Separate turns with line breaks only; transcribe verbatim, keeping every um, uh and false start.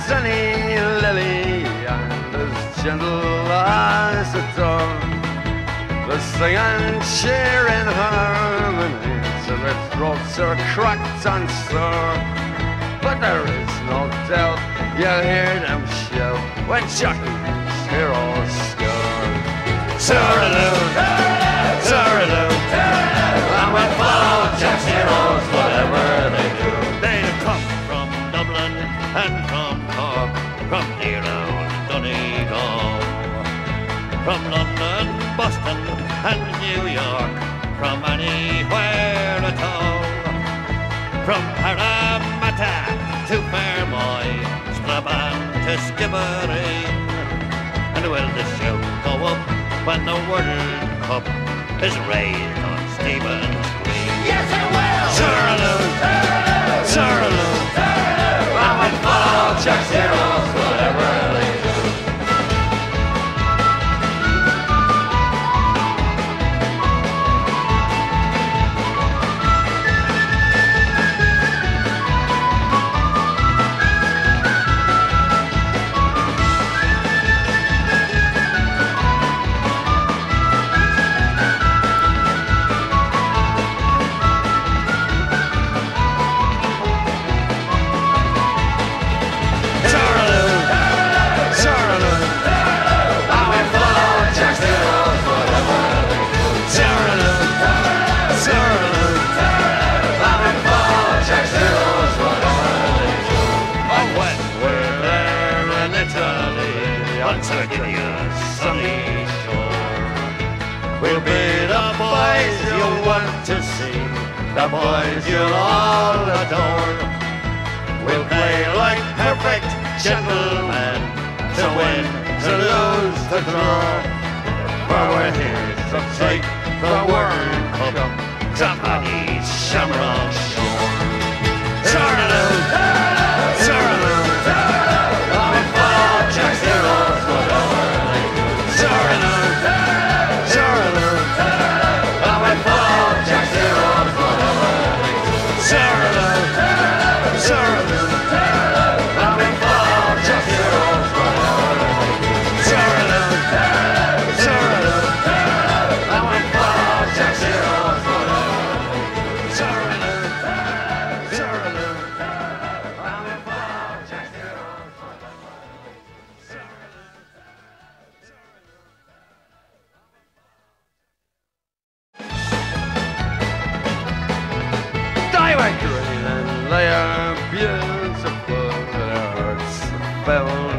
sunny lily and as gentle as a dove. They sing and cheer in harmony till their throats are cracked and sore. But there is no doubt you'll hear them shout when Jackie's heroes score. Tooraloo, tooraloo, and we'll follow Jack's heroes whatever they do.
They come from Dublin and from Cork, from near old Donegal, from London, Boston and New York, from anywhere at all. From Parramatta to Fairboy, Strabane to Skibbereen. And will the show go up when the World Cup is raised on Stephen's Green?
Yes, it will!
Tooraloo, tooraloo,
tooraloo, and we'll follow Jack's heroes whatever they do.
Sardinia, sunny shore. We'll be the boys you want to see, the boys you'll all adore. We'll play like perfect gentlemen, to win, to lose, to draw. For we're here to take the World Cup to Paddy's Shamrock Shore. Tooraloo, tooraloo, and we follow Jack's heroes whatever they do. Tooraloo, tooraloo, and we follow Jack's heroes whatever they do. Tooraloo, tooraloo, and we follow Jack's heroes whatever they do. Tooraloo, tooraloo, and we follow Jack's heroes whatever they do. Tooraloo, tooraloo, and we follow Jack's heroes whatever they do.
They were green and they are beautiful, their hearts fell